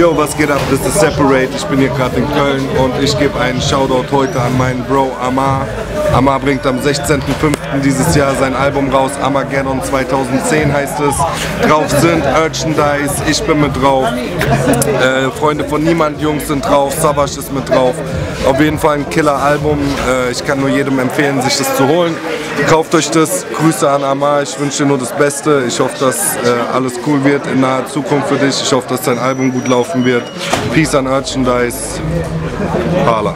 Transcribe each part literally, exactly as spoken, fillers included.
Yo, was geht ab? Das ist Separate. Ich bin hier gerade in Köln und ich gebe einen Shoutout heute an meinen Bro Amar. Amar bringt am sechzehnten fünften dieses Jahr sein Album raus. Armageddon zweitausendzehn heißt es. Drauf sind Merchandise, ich bin mit drauf. Äh, Freunde von Niemand Jungs sind drauf, Savage ist mit drauf. Auf jeden Fall ein Killer-Album. Äh, ich kann nur jedem empfehlen, sich das zu holen. Kauft euch das. Grüße an Amar. Ich wünsche dir nur das Beste. Ich hoffe, dass äh, alles cool wird in naher Zukunft für dich. Ich hoffe, dass dein Album gut laufen wird. Peace an Merchandise. Hala.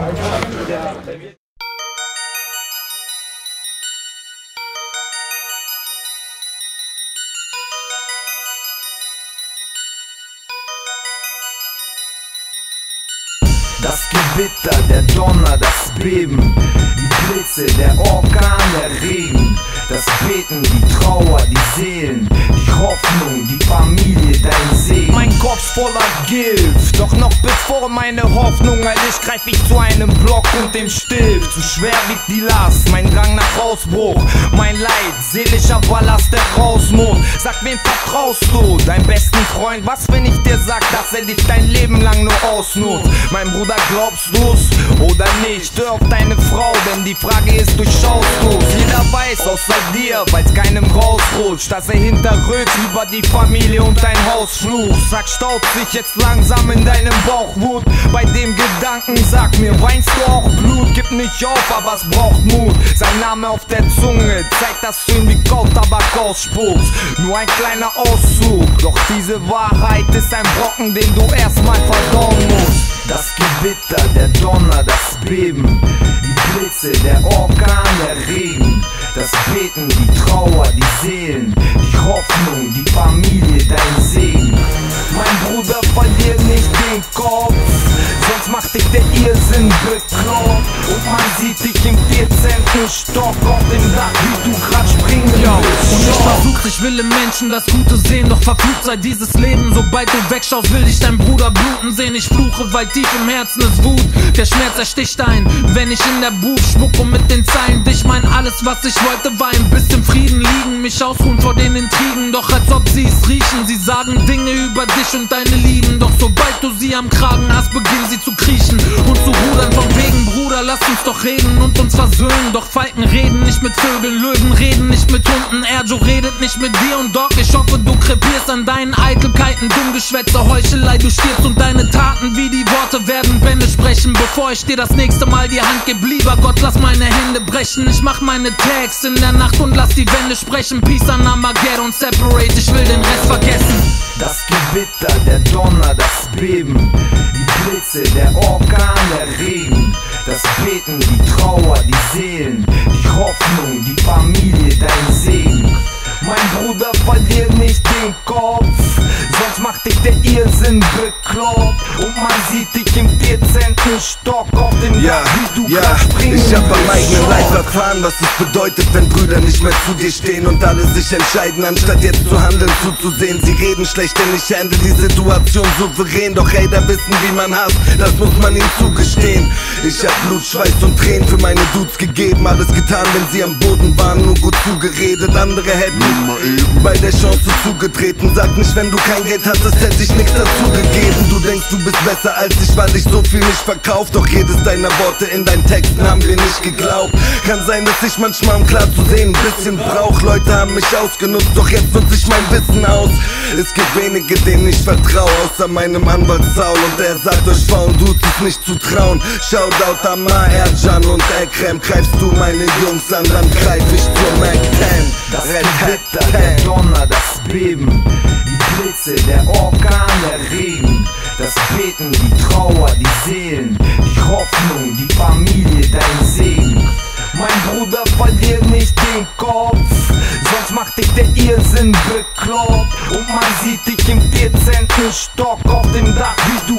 Das Gewitter, der Donner, das Beben, die Blitze, der Orkan, der Regen, das Beten, die Trauer, die Seelen, die Hoffnung, die Familie, dein Segen. Mein Kopf voller Gift, doch noch bevor meine Hoffnung erlischt, greif ich zu einem Block und dem Stift. Zu schwer wiegt die Last, mein Drang nach Ausbruch, mein Leid, seelischer Ballast, der raus muss. Sag, wem vertraust du? Dein besten Freund? Was, wenn ich dir sag, dass er dich dein Leben lang nur ausnutzt? Mein Bruder, glaubst du's oder nicht? Hör auf deine Frau, denn die Frage ist, durchschaust du's? Jeder weiß, außer dir, weil's keinem rausrutscht, dass er hinterrückt über die Familie und dein Haus flucht. Sag, staut sich jetzt langsam in deinem Bauch Wut bei dem Gedanken, sag mir, weinst du auch Blut? Gib nicht auf, aber es braucht Mut. Sein Name auf der Zunge zeigt, dass du ihn wie Kautabak ausspuckst. Nur ein kleiner Auszug, doch diese Wahrheit ist ein Brocken, den du erstmal verdauen musst. Das Gewitter, der Donner, das Beben, die Blitze, der Orkan, der Regen, das Beten, die Trauer, die Seelen, die Hoffnung, die Familie, dein Segen. Mein Bruder, verlier nicht den Kopf, sonst macht dich der Irrsinn bekloppt. Und man sieht dich im vierzehnten Stock auf dem Dach, wie du grad springen willst. Und ich versuch, ich will im Menschen das Gute sehen, doch verflucht sei dieses Leben. Sobald du wegschaust, will ich deinen Bruder bluten sehen. Ich fluche, weil tief im Herzen ist Wut, der Schmerz ersticht ein, wenn ich in der Buch schmucke mit den Zeilen. Dich mein alles, was ich wollte, war ein bisschen Frieden liegen, mich ausruhen vor den Intrigen, doch als ob sie es riechen. Sie sagen Dinge über dich und deine Lieben, doch sobald du sie am Kragen hast, beginnen sie zu kriechen und zu rudern. Von wegen, Bruder, lass uns doch reden und uns versöhnen. Doch Falken reden nicht mit Vögeln, Löwen reden nicht mit Hunden, Erjo redet nicht mit dir und Doc. Ich hoffe, du krepierst an deinen Eitelkeiten, Dummgeschwätze, Heuchelei. Du stirbst und deine Taten wie die Worte werden Bände sprechen. Bevor ich dir das nächste Mal die Hand geb, lieber Gott, lass meine Hände brechen. Ich mach meine Tags in der Nacht und lass die Wände sprechen. Peace an Armageddon, Separate, ich will den Rest vergessen. Das Gewitter, der Donner, das Beben, die Blitze, der Orkan, der Regen, das Beten, die Trauer, die Seelen, die Hoffnung, die Familie, dein Segen. Mein Bruder, verlier nicht den Kopf, sonst macht dich der Irrsinn bekloppt. Und man sieht dich im vierzehnten Stock auf dem Ja, Dach, wie du ja, grad springen ich hab am willst. eigenen Leib erfahren, was es bedeutet, wenn Brüder nicht mehr zu dir stehen und alle sich entscheiden, anstatt jetzt zu handeln, zuzusehen. Sie reden schlecht, denn ich handle die Situation souverän. Doch Hater wissen, wie man hasst, das muss man ihnen zugestehen. Ich hab Blut, Schweiß und Tränen für meine Dudes gegeben. Alles getan, wenn sie am Boden waren, nur gut zugeredet. Andere hätten bei der Chance zugetreten. Sag nicht, wenn du kein Geld hattest, hätte ich nichts dazu gegeben. Du denkst, du bist besser als ich, weil ich so viel nicht verkauft. Doch jedes deiner Worte in deinen Texten haben wir nicht geglaubt. Kann sein, dass ich manchmal, um klar zu sehen, ein bisschen brauch. Leute haben mich ausgenutzt, doch jetzt nutze ich mein Wissen aus. Es gibt wenige, denen ich vertraue, außer meinem Anwalt Saul. Und er sagt euch Frauen, Dudes ist nicht zu trauen. Shoutout Amar, Ercan und Ekrem. Greifst du meine Jungs an, dann greif ich zur Mac zehn. Das Gewitter, der Donner, das Beben, die Blitze, der Orkan, der Regen, das Beten, die Trauer, die Seelen, die Hoffnung, die Familie, dein Segen. Mein Bruder, verlier nicht den Kopf, sonst macht dich der Irrsinn bekloppt. Und man sieht dich im vierzehnten Stock auf dem Dach, wie du